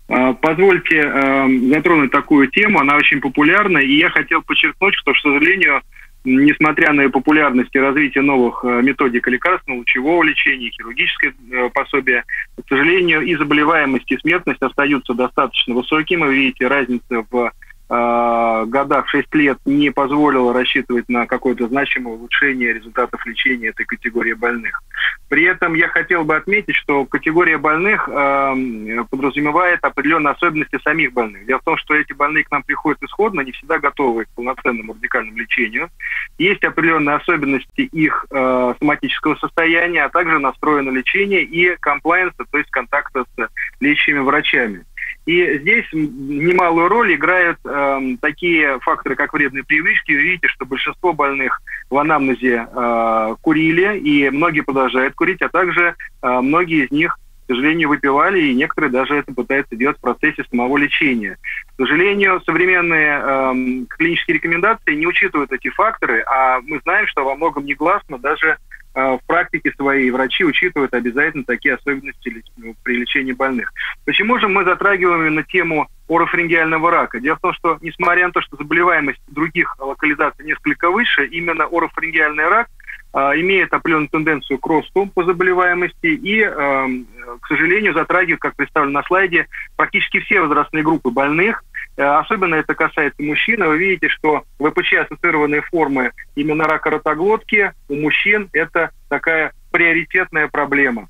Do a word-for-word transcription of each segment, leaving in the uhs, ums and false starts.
Позвольте затронуть такую тему, она очень популярна, и я хотел подчеркнуть, что, к сожалению, несмотря на популярность и развитие новых методик лекарственного, лучевого лечения, хирургическое пособие, к сожалению, и заболеваемость, и смертность остаются достаточно высокими. Вы видите, разница в э, годах шесть лет не позволила рассчитывать на какое-то значимое улучшение результатов лечения этой категории больных. При этом я хотел бы отметить, что категория больных э, подразумевает определенные особенности самих больных. Дело в том, что эти больные к нам приходят исходно, не всегда готовы к полноценному радикальному лечению. Есть определенные особенности их э, соматического состояния, а также настроя на лечение и комплайенса, то есть контакта с лечащими врачами. И здесь немалую роль играют э, такие факторы, как вредные привычки. Вы видите, что большинство больных в анамнезе э, курили, и многие продолжают курить, а также э, многие из них, к сожалению, выпивали, и некоторые даже это пытаются делать в процессе самого лечения. К сожалению, современные э, клинические рекомендации не учитывают эти факторы, а мы знаем, что во многом негласно даже в практике своей врачи учитывают обязательно такие особенности при лечении больных. Почему же мы затрагиваем именно тему орофарингеального рака? Дело в том, что несмотря на то, что заболеваемость других локализаций несколько выше, именно орофарингеальный рак э, имеет определенную тенденцию к росту по заболеваемости и, э, к сожалению, затрагивает, как представлено на слайде, практически все возрастные группы больных. Особенно это касается мужчин. Вы видите, что ВПЧ-ассоциированные формы именно рака ротоглотки у мужчин – это такая приоритетная проблема,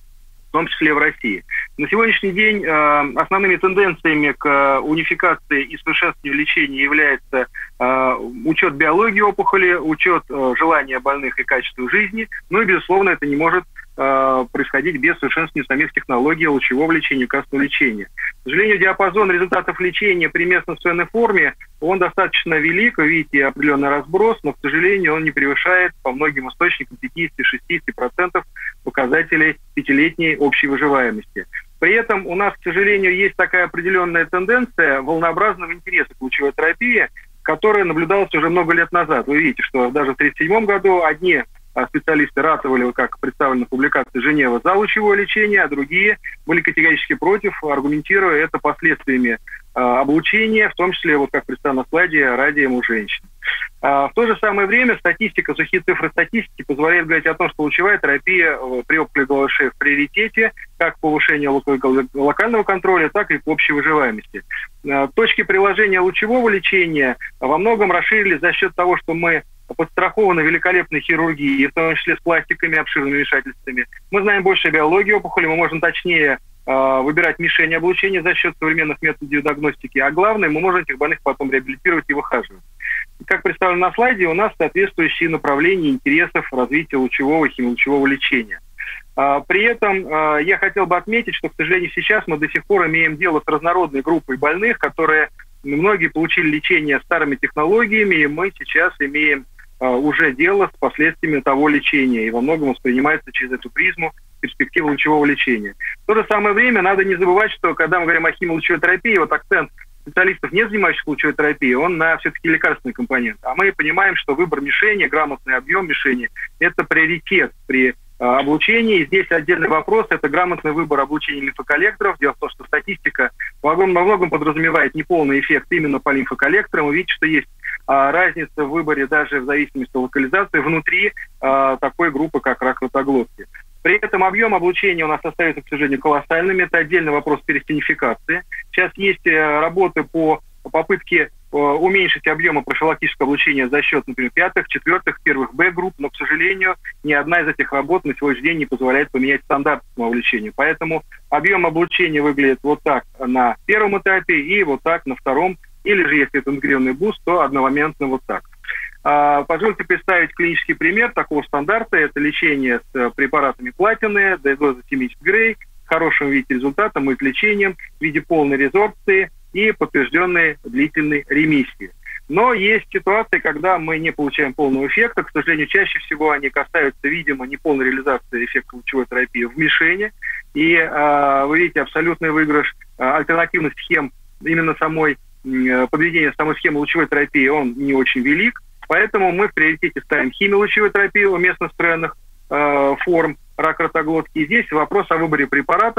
в том числе в России. На сегодняшний день э, основными тенденциями к унификации и совершенствованию лечения является э, учет биологии опухоли, учет э, желания больных и качества жизни. Ну и, безусловно, это не может э, происходить без совершенствования самих технологий лучевого лечения, лекарственного лечения. К сожалению, диапазон результатов лечения при местно-сценной форме, он достаточно велик, вы видите определенный разброс, но, к сожалению, он не превышает по многим источникам пятьдесят-шестьдесят процентов показателей пятилетней общей выживаемости. При этом у нас, к сожалению, есть такая определенная тенденция волнообразного интереса к лучевой терапии, которая наблюдалась уже много лет назад. Вы видите, что даже в тысяча девятьсот тридцать седьмом году одни специалисты ратовали, как представлено в публикации Женева, за лучевое лечение, а другие были категорически против, аргументируя это последствиями э, облучения, в том числе, вот как представлено на слайде, радием у женщин. А, в то же самое время статистика, сухие цифры статистики позволяют говорить о том, что лучевая терапия при опухоли головы шеи в приоритете, как повышение локального контроля, так и по общей выживаемости. А, точки приложения лучевого лечения во многом расширились за счет того, что мы подстрахованы великолепной хирургией, в том числе с пластиками, обширными вмешательствами. Мы знаем больше о биологии опухоли, мы можем точнее э, выбирать мишени облучения за счет современных методов диагностики, а главное, мы можем этих больных потом реабилитировать и выхаживать. Как представлено на слайде, у нас соответствующие направления интересов развития лучевого и химиолучевого лечения. А, при этом а, я хотел бы отметить, что, к сожалению, сейчас мы до сих пор имеем дело с разнородной группой больных, которые многие получили лечение старыми технологиями, и мы сейчас имеем а, уже дело с последствиями того лечения, и во многом воспринимается через эту призму перспективы лучевого лечения. В то же самое время надо не забывать, что когда мы говорим о химиолучевой терапии, вот акцент специалистов, не занимающихся лучевой терапией, он на все-таки лекарственный компонент. А мы понимаем, что выбор мишени, грамотный объем мишени – это приоритет при а, облучении. И здесь отдельный вопрос – это грамотный выбор облучения лимфоколлекторов. Дело в том, что статистика во многом, во многом подразумевает неполный эффект именно по лимфоколлекторам. Вы видите, что есть а, разница в выборе даже в зависимости от локализации внутри а, такой группы, как рак ротоглотки. При этом объем облучения у нас остается, к сожалению, колоссальным. Это отдельный вопрос перистенификации. Сейчас есть работы по попытке уменьшить объемы профилактического облучения за счет, например, пятых, четвертых, первых Б-групп, но, к сожалению, ни одна из этих работ на сегодняшний день не позволяет поменять стандарт самого лечения. Поэтому объем облучения выглядит вот так на первом этапе и вот так на втором. Или же, если это интегрированный буст, то одномоментно вот так. Позвольте представить клинический пример такого стандарта. Это лечение с препаратами платины, доза семьдесят грей, с хорошим видите результатом и с лечением в виде полной резорбции и подтвержденной длительной ремиссии. Но есть ситуации, когда мы не получаем полного эффекта. К сожалению, чаще всего они касаются, видимо, неполной реализации эффекта лучевой терапии в мишени. И э, вы видите абсолютный выигрыш э, альтернативных схем именно самой э, подведения самой схемы лучевой терапии, он не очень велик. Поэтому мы в приоритете ставим химиолучевую терапию у местно встроенных э, форм рака ротоглотки. И здесь вопрос о выборе препаратов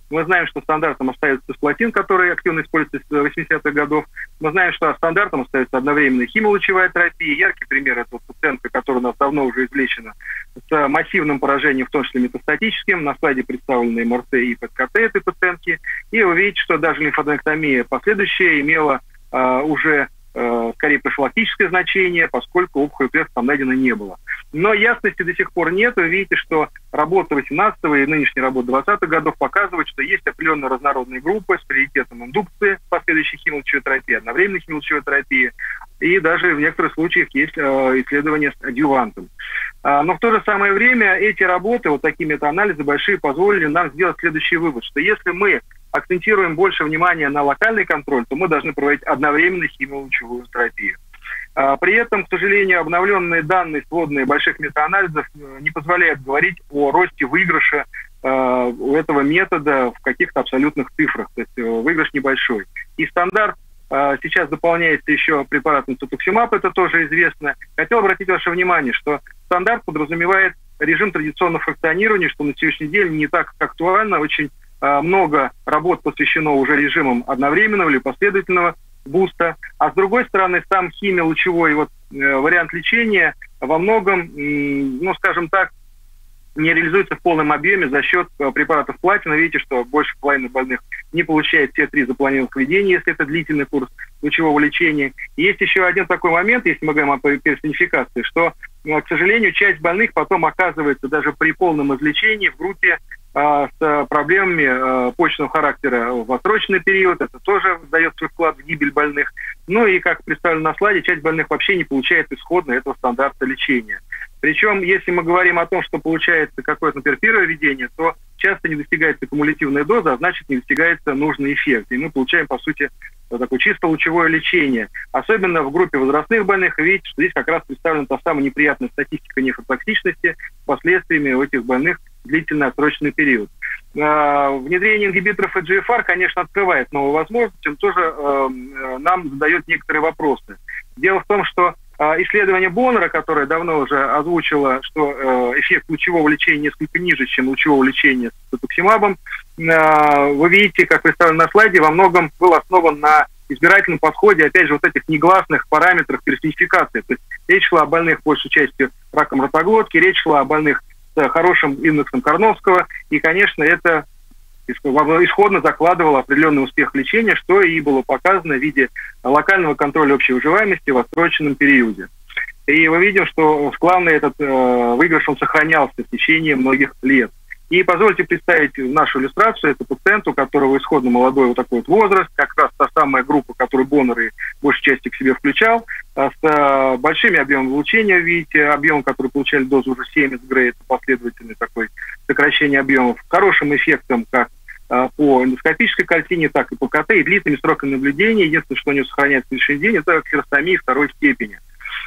Мы знаем, что стандартом остается цисплатин, который активно используется с восьмидесятых годов. Мы знаем, что стандартом остается одновременная химиолучевая терапия. Яркий пример – это пациентка, которая у нас давно уже излечена с массивным поражением, в том числе метастатическим. На слайде представлены эм эр тэ и пэ тэ ка тэ этой пациентки. И вы видите, что даже лимфоденектомия последующая имела э, уже э, скорее профилактическое значение, поскольку опухоль клеток там найдено не было. Но ясности до сих пор нет. Вы видите, что работа восемнадцатого и нынешняя работа двадцатых годов показывает, что есть определенные разнородные группы с приоритетом индукции, последующей химиолучевой терапии, одновременной химиолучевой терапии, и даже в некоторых случаях есть э, исследования с адъювантом. А, но в то же самое время эти работы, вот такие метаанализы большие, позволили нам сделать следующий вывод, что если мы акцентируем больше внимания на локальный контроль, то мы должны проводить одновременно химиолучевую терапию. При этом, к сожалению, обновленные данные, сводные больших метаанализов не позволяют говорить о росте выигрыша у этого метода в каких-то абсолютных цифрах. То есть выигрыш небольшой. И стандарт сейчас дополняется еще препаратом цитоксимаб, это тоже известно. Хотел обратить ваше внимание, что стандарт подразумевает режим традиционного фракционирования, что на сегодняшний день не так актуально. Очень много работ посвящено уже режимам одновременного или последовательного буста, а с другой стороны, сам химиолучевой вот, э, вариант лечения во многом, э, ну, скажем так, не реализуется в полном объеме за счет э, препаратов платина. Видите, что больше половины больных не получает все три запланированных введения, если это длительный курс лучевого лечения. И есть еще один такой момент, если мы говорим о персонификации, что, э, к сожалению, часть больных потом оказывается даже при полном излечении в группе с проблемами э, почечного характера в отсроченный период. Это тоже дает свой вклад в гибель больных. Ну и, как представлено на слайде, часть больных вообще не получает исходно этого стандарта лечения. Причем, если мы говорим о том, что получается какое-то, например, первое введение, то часто не достигается кумулятивная доза, а значит, не достигается нужный эффект. И мы получаем, по сути, такое чисто лучевое лечение. Особенно в группе возрастных больных, видите, что здесь как раз представлена та самая неприятная статистика нефротоксичности с последствиями у этих больных длительный отсроченный период. Э, внедрение ингибиторов и джи эф ар, конечно, открывает новые возможности, но тоже э, нам задает некоторые вопросы. Дело в том, что э, исследование Боннера, которое давно уже озвучило, что э, эффект лучевого лечения несколько ниже, чем лучевого лечения с цитоксимабом, э, вы видите, как представлено на слайде, во многом был основан на избирательном подходе, опять же, вот этих негласных параметрах персонификации. То есть речь шла о больных, большей частью, раком ротоглотки, речь шла о больных с хорошим индексом Карновского, и, конечно, это исходно закладывало определенный успех лечения, что и было показано в виде локального контроля общей выживаемости в отсроченном периоде. И мы видим, что главный этот э, выигрыш, он сохранялся в течение многих лет. И позвольте представить нашу иллюстрацию. Это пациент, у которого исходно молодой вот такой вот возраст, как раз та самая группа, которую Боннер и большей частью к себе включал, с большими объемами лучения, видите, объем, который получали дозу уже семьдесят грей, это последовательное такое сокращение объемов, хорошим эффектом как по эндоскопической картине, так и по ка тэ, и длительными сроками наблюдения. Единственное, что у него сохраняется в следующий день, это хиростомия второй степени.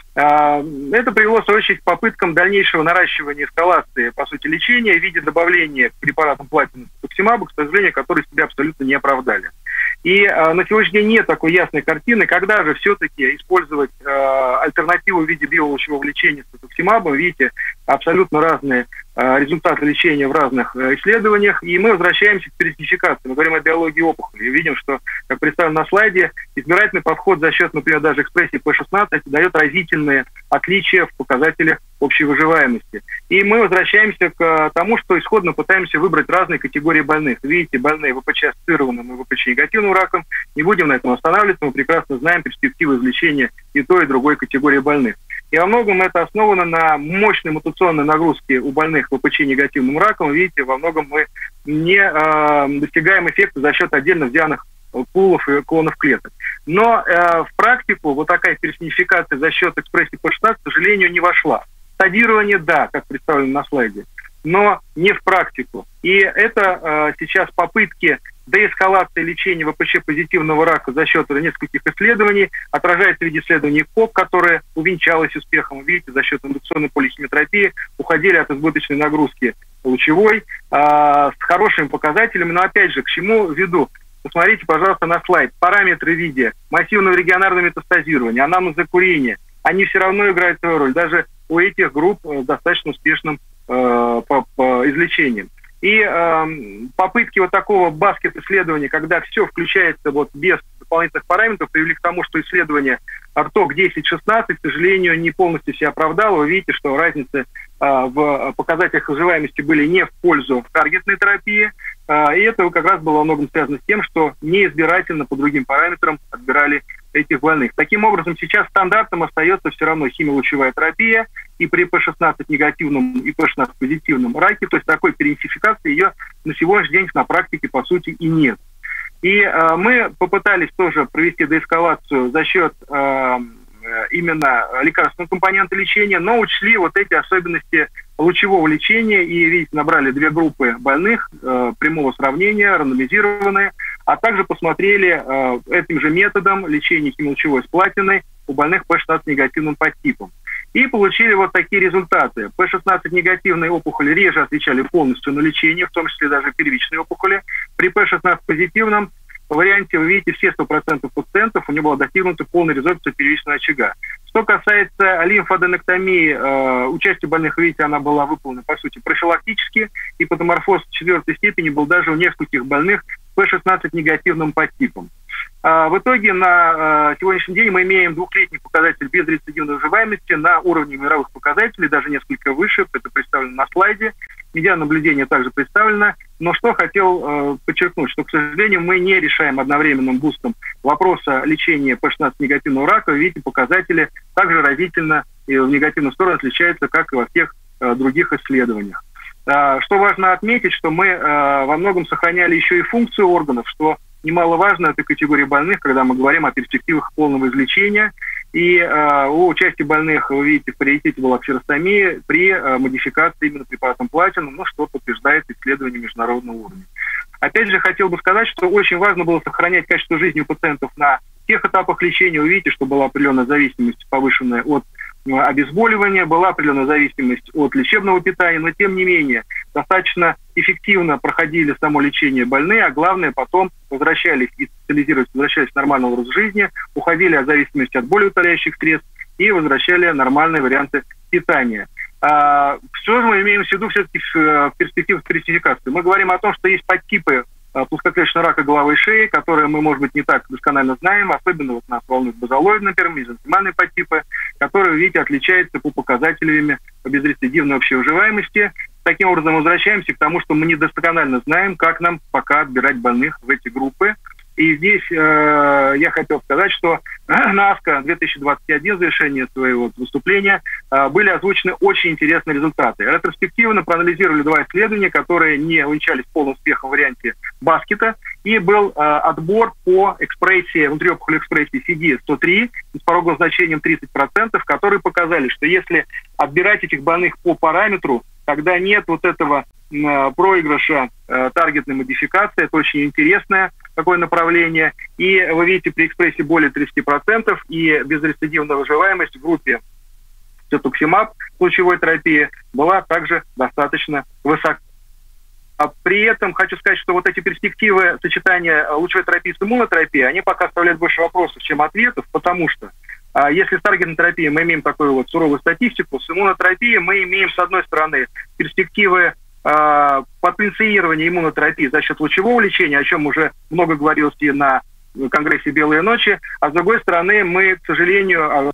Это привело, в свою очередь, к попыткам дальнейшего наращивания эскалации, по сути, лечения в виде добавления к препаратам платина цитоксимаба, к сожалению, которые себя абсолютно не оправдали. И э, на сегодняшний день нет такой ясной картины, когда же все-таки использовать э, альтернативу в виде биолучевого лечения с цитоксимабом. Видите, абсолютно разные э, результаты лечения в разных э, исследованиях. И мы возвращаемся к персонификации. Мы говорим о биологии опухоли. И видим, что, как представлено на слайде, избирательный подход за счет, например, даже экспрессии пэ шестнадцать дает разительные отличия в показателях общей выживаемости. И мы возвращаемся к тому, что исходно пытаемся выбрать разные категории больных. Видите, больные вэ пэ че-ассоциированным и вэ пэ че-негативным раком. Не будем на этом останавливаться, мы прекрасно знаем перспективы излечения и той, и другой категории больных. И во многом это основано на мощной мутационной нагрузке у больных вэ пэ че-негативным раком. Видите, во многом мы не э, достигаем эффекта за счет отдельно взятых пулов и клонов клеток. Но э, в практику вот такая персонификация за счет экспрессии пэ шестнадцать, к сожалению, не вошла. Стадирование, да, как представлено на слайде, но не в практику. И это э, сейчас попытки деэскалации лечения вэ пэ че-позитивного рака за счет нескольких исследований отражается в виде исследований КОП, которое увенчалось успехом. Видите, за счет индукционной полихимиотерапии уходили от избыточной нагрузки лучевой э, с хорошими показателями. Но опять же, к чему веду? Посмотрите, пожалуйста, на слайд. Параметры в виде массивного регионарного метастазирования, анамнеза-курения, они все равно играют свою роль. Даже у этих групп э, достаточно успешным э, по, по излечением. И э, попытки вот такого баскет-исследования, когда все включается вот без дополнительных параметров, привели к тому, что исследование РТОК десять шестнадцать, к сожалению, не полностью себя оправдало. Вы видите, что разницы э, в показателях выживаемости были не в пользу таргетной терапии. Э, и это как раз было во многом связано с тем, что неизбирательно по другим параметрам отбирали этих больных. Таким образом, сейчас стандартом остается все равно химиолучевая терапия и при пэ шестнадцать негативном и пэ шестнадцать позитивном раке, то есть такой перенсификации ее на сегодняшний день на практике по сути и нет. И э, мы попытались тоже провести деэскалацию за счет э, именно лекарственного компонента лечения, но учли вот эти особенности лучевого лечения и, видите, набрали две группы больных э, прямого сравнения, рандомизированные, а также посмотрели э, этим же методом лечения химиолучевой с платиной у больных пэ шестнадцать негативным подтипом. И получили вот такие результаты. пэ шестнадцать негативные опухоли реже отвечали полностью на лечение, в том числе даже первичные опухоли. При пэ шестнадцать позитивном варианте вы видите все сто процентов пациентов, у него была достигнута полная резорбция первичного очага. Что касается лимфоаденоктомии, э, участие больных, видите, она была выполнена, по сути, профилактически, и патоморфоз четвертой степени был даже у нескольких больных пэ шестнадцать негативным подтипом. А в итоге на э, сегодняшний день мы имеем двухлетний показатель безрецидивной выживаемости на уровне мировых показателей, даже несколько выше, это представлено на слайде. Медиана наблюдения также представлена. Но что хотел э, подчеркнуть, что, к сожалению, мы не решаем одновременным бустом вопроса лечения пэ шестнадцать негативного рака. Вы видите, показатели также разительно и в негативную сторону отличаются, как и во всех э, других исследованиях. Э, что важно отметить, что мы э, во многом сохраняли еще и функцию органов, что немаловажно этой категории больных, когда мы говорим о перспективах полного излечения. И э, у участия больных, вы видите, в приоритете была ксеростомия при э, модификации именно препаратом платина, ну, что подтверждает исследование международного уровня. Опять же, хотел бы сказать, что очень важно было сохранять качество жизни у пациентов на тех этапах лечения. Вы видите, что была определенная зависимость повышенная от обезболивания, была определенная зависимость от лечебного питания, но тем не менее достаточно эффективно проходили само лечение больные, а главное потом возвращались и специализировались, возвращались в нормальный образ жизни, уходили от зависимости от болеутоляющих средств и возвращали нормальные варианты питания. А, что же мы имеем в виду все-таки в перспективе спецификации? Мы говорим о том, что есть подтипы плоскоклеточного рака головы и шеи, которые мы, может быть, не так досконально знаем, особенно вот нас волнуют базалоидные, например, мезенхимальные подтипы, которые, видите, отличаются по показателям по безрецидивной общей выживаемости. Таким образом, возвращаемся к тому, что мы недосконально знаем, как нам пока отбирать больных в эти группы. И здесь э, я хотел сказать, что на АСКО две тысячи двадцать один, в завершении своего выступления, э, были озвучены очень интересные результаты. Ретроспективно проанализировали два исследования, которые не увенчались полным успехом в варианте баскета, и был э, отбор по экспрессии, внутриопухолевой экспрессии си ди сто три с пороговым значением тридцать процентов, которые показали, что если отбирать этих больных по параметру, тогда нет вот этого э, проигрыша э, таргетной модификации. Это очень интересное такое направление. И вы видите, при экспрессии более тридцати процентов и безрецидивная выживаемость в группе цетуксимаб лучевой терапии была также достаточно высока. А при этом хочу сказать, что вот эти перспективы сочетания лучевой терапии с иммунотерапией, они пока оставляют больше вопросов, чем ответов, потому что а если с таргетной терапией мы имеем такую вот суровую статистику, с иммунотерапией мы имеем, с одной стороны, перспективы э, потенциирования иммунотерапии за счет лучевого лечения, о чем уже много говорилось и на конгрессе «Белые ночи», а с другой стороны, мы, к сожалению,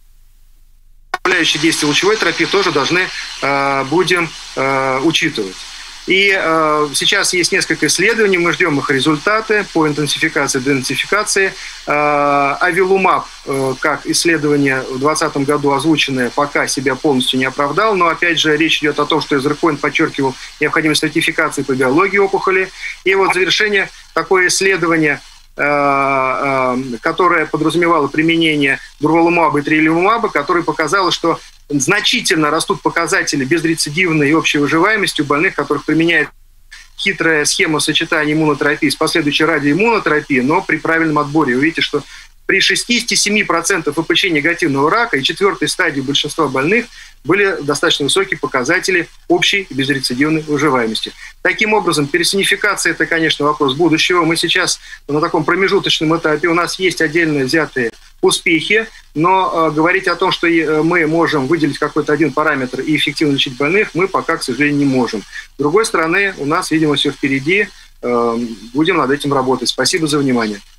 направляющие действия лучевой терапии тоже должны э, будем э, учитывать. И э, сейчас есть несколько исследований, мы ждем их результаты по интенсификации, денацификации. Э, авилумаб, э, как исследование в двадцатом году озвученное, пока себя полностью не оправдал, но опять же речь идет о том, что Эзеркоин подчеркивал необходимость стратификации по биологии опухоли. И вот завершение такое исследование, э, э, которое подразумевало применение дурвалумаба и трилумаба, которое показало, что значительно растут показатели безрецидивной и общей выживаемости у больных, которых применяет хитрая схема сочетания иммунотерапии с последующей радиоиммунотерапией, но при правильном отборе. Вы видите, что при шестидесяти семи процентах ВПЧ негативного рака и четвертой стадии большинства больных были достаточно высокие показатели общей безрецидивной выживаемости. Таким образом, персонификация – это, конечно, вопрос будущего. Мы сейчас на таком промежуточном этапе. У нас есть отдельно взятые успехи, но э, говорить о том, что э, мы можем выделить какой-то один параметр и эффективно лечить больных, мы пока, к сожалению, не можем. С другой стороны, у нас, видимо, все впереди. Э, будем над этим работать. Спасибо за внимание.